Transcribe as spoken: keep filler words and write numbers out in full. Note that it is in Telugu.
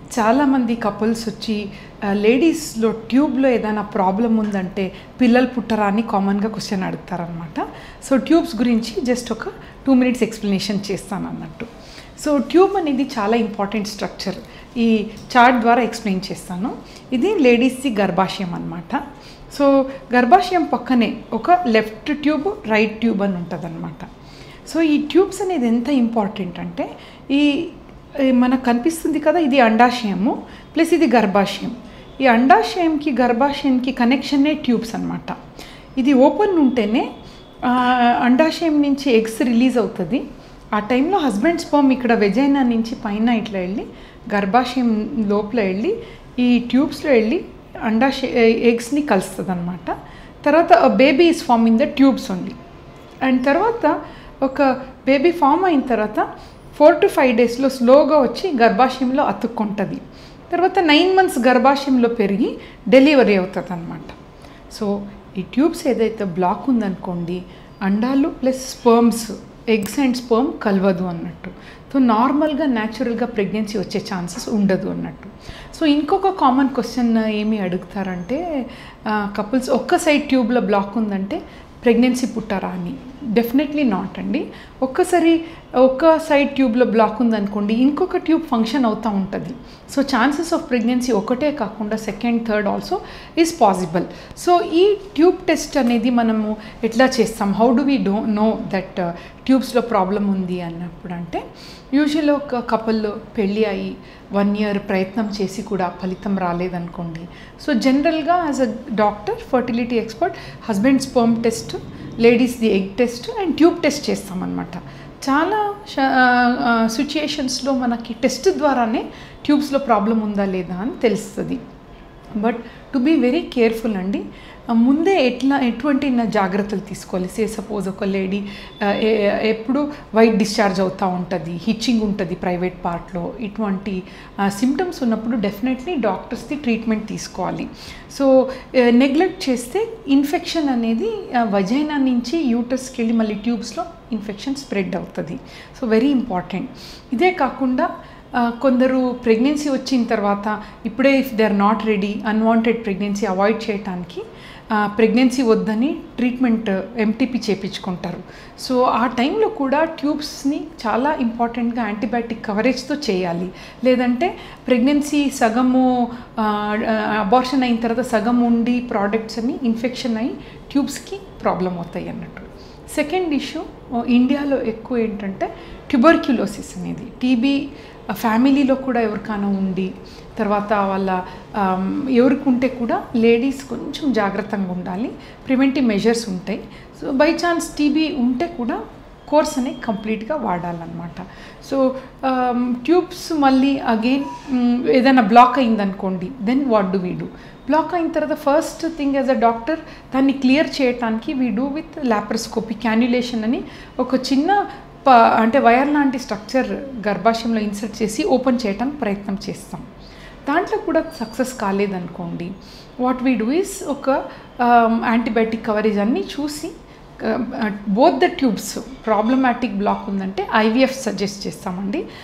చాలామంది కపుల్స్ వచ్చి లేడీస్లో ట్యూబ్లో ఏదైనా ప్రాబ్లం ఉందంటే పిల్లలు పుట్టరా అని కామన్గా క్వశ్చన్ అడుగుతారనమాట. సో ట్యూబ్స్ గురించి జస్ట్ ఒక టూ మినిట్స్ ఎక్స్ప్లెనేషన్ చేస్తాను అన్నట్టు. సో ట్యూబ్ అనేది చాలా ఇంపార్టెంట్ స్ట్రక్చర్. ఈ చార్ట్ ద్వారా ఎక్స్ప్లెయిన్ చేస్తాను. ఇది లేడీస్ది గర్భాశయం అన్నమాట. సో గర్భాశయం పక్కనే ఒక లెఫ్ట్ ట్యూబ్, రైట్ ట్యూబ్ అని ఉంటుంది అనమాట. సో ఈ ట్యూబ్స్ అనేది ఎంత ఇంపార్టెంట్ అంటే, ఈ మనకు కనిపిస్తుంది కదా, ఇది అండాశయము ప్లస్ ఇది గర్భాశయం. ఈ అండాశయంకి గర్భాశయంకి కనెక్షనే ట్యూబ్స్ అనమాట. ఇది ఓపెన్ ఉంటేనే అండాశయం నుంచి ఎగ్స్ రిలీజ్ అవుతుంది. ఆ టైంలో హస్బెండ్ స్పర్మ్ ఇక్కడ వెజైనా నుంచి పైన ఇట్లా వెళ్ళి గర్భాశయం లోపల వెళ్ళి ఈ ట్యూబ్స్లో వెళ్ళి అండాశయ ఎగ్స్ని కలుస్తుంది అనమాట. తర్వాత baby is form in the tubes only. And తర్వాత ఒక బేబీ ఫామ్ అయిన తర్వాత ఫోర్ టు ఫైవ్ డేస్లో స్లోగా వచ్చి గర్భాశయంలో అతుక్కుంటుంది. తర్వాత నైన్ మంత్స్ గర్భాశయంలో పెరిగి డెలివరీ అవుతుంది అనమాట. సో ఈ ట్యూబ్స్ ఏదైతే బ్లాక్ ఉందనుకోండి, అండాలు plus sperms, eggs and sperm కలవదు అన్నట్టు. సో నార్మల్గా న్యాచురల్గా ప్రెగ్నెన్సీ వచ్చే ఛాన్సెస్ ఉండదు అన్నట్టు. సో ఇంకొక కామన్ క్వశ్చన్ ఏమి అడుగుతారంటే, కపుల్స్ ఒక్క సైడ్ ట్యూబ్లో బ్లాక్ ఉందంటే ప్రెగ్నెన్సీ పుట్టారా అని. డెఫినెట్లీ నాట్ అండి. ఒక్కసారి ఒక్క సైడ్ ట్యూబ్లో బ్లాక్ ఉందనుకోండి, ఇంకొక ట్యూబ్ ఫంక్షన్ అవుతూ ఉంటుంది. సో ఛాన్సెస్ ఆఫ్ ప్రెగ్నెన్సీ ఒకటే కాకుండా second, third also is possible. So ఈ ట్యూబ్ టెస్ట్ అనేది మనము ఎట్లా చేస్తాం, how do we do know that ట్యూబ్స్లో ప్రాబ్లం ఉంది అన్నప్పుడు అంటే, యూజువల్గా ఒక కపుల్ పెళ్ళి అయ్యి వన్ ఇయర్ ప్రయత్నం చేసి కూడా ఫలితం రాలేదనుకోండి, సో జనరల్గా as a doctor, fertility expert, husband sperm test, లేడీస్ది egg test and tube test చేస్తామన్నమాట. చాలా సిచ్యుయేషన్స్లో మనకి టెస్ట్ ద్వారానే ట్యూబ్స్లో ప్రాబ్లం ఉందా లేదా అని తెలుస్తుంది. But to be very careful అండి. ముందే ఎట్లా ఎటువంటి జాగ్రత్తలు తీసుకోవాలి. సే సపోజ్ ఒక లేడీ ఎప్పుడు వైట్ డిశ్చార్జ్ అవుతూ ఉంటుంది, హిచ్చింగ్ ఉంటుంది ప్రైవేట్ పార్ట్లో, ఇటువంటి సిమ్టమ్స్ ఉన్నప్పుడు డెఫినెట్లీ డాక్టర్స్ది ట్రీట్మెంట్ తీసుకోవాలి. సో నెగ్లెక్ట్ చేస్తే ఇన్ఫెక్షన్ అనేది వజైనా నుంచి యూటర్స్కి వెళ్ళి మళ్ళీ ట్యూబ్స్లో ఇన్ఫెక్షన్ స్ప్రెడ్ అవుతుంది. So very important. ఇదే కాకుండా కొందరు ప్రెగ్నెన్సీ వచ్చిన తర్వాత ఇప్పుడే if they are not ready, unwanted pregnancy avoid చేయడానికి ప్రెగ్నెన్సీ వద్దని ట్రీట్మెంట్ ఎంటీపీ చేయించుకుంటారు. సో ఆ టైంలో కూడా ట్యూబ్స్ని చాలా ఇంపార్టెంట్గా యాంటీబయాటిక్ కవరేజ్తో చేయాలి. లేదంటే ప్రెగ్నెన్సీ సగము అబార్షన్ అయిన తర్వాత సగం ఉండి ప్రోడక్ట్స్ అని ఇన్ఫెక్షన్ అయ్యి ట్యూబ్స్కి ప్రాబ్లం అవుతాయి అన్నట్టు. సెకండ్ ఇష్యూ ఇండియాలో ఎక్కువ ఏంటంటే ట్యూబర్క్యులోసిస్ అనేది. టీబీ ఫ్యామిలీలో కూడా ఎవరికైనా ఉండి తర్వాత వాళ్ళ ఎవరికి ఉంటే కూడా లేడీస్ కొంచెం జాగ్రత్తగా ఉండాలి. ప్రివెంటివ్ మెజర్స్ ఉంటాయి. సో బై ఛాన్స్ టీబీ ఉంటే కూడా కోర్స్ అనేది కంప్లీట్గా వాడాలన్నమాట. సో ట్యూబ్స్ మళ్ళీ అగైన్ ఏదైనా బ్లాక్ అయిందనుకోండి, then what do we do? Block అయిన తర్వాత first thing as a doctor దాన్ని క్లియర్ చేయడానికి we do with laparoscopy, cannulation అని ఒక చిన్న ప అంటే వైర్ లాంటి స్ట్రక్చర్ గర్భాశయంలో ఇన్సర్ట్ చేసి ఓపెన్ చేయడానికి ప్రయత్నం చేస్తాం. దాంట్లో కూడా సక్సెస్ కాలేదనుకోండి, వాట్ వీ డూ ఇస్ ఒక యాంటీబయాటిక్ కవరేజ్ అన్నీ చూసి both the tubes problematic block ఉందంటే ఐవీఎఫ్ సజెస్ట్ చేస్తామండి.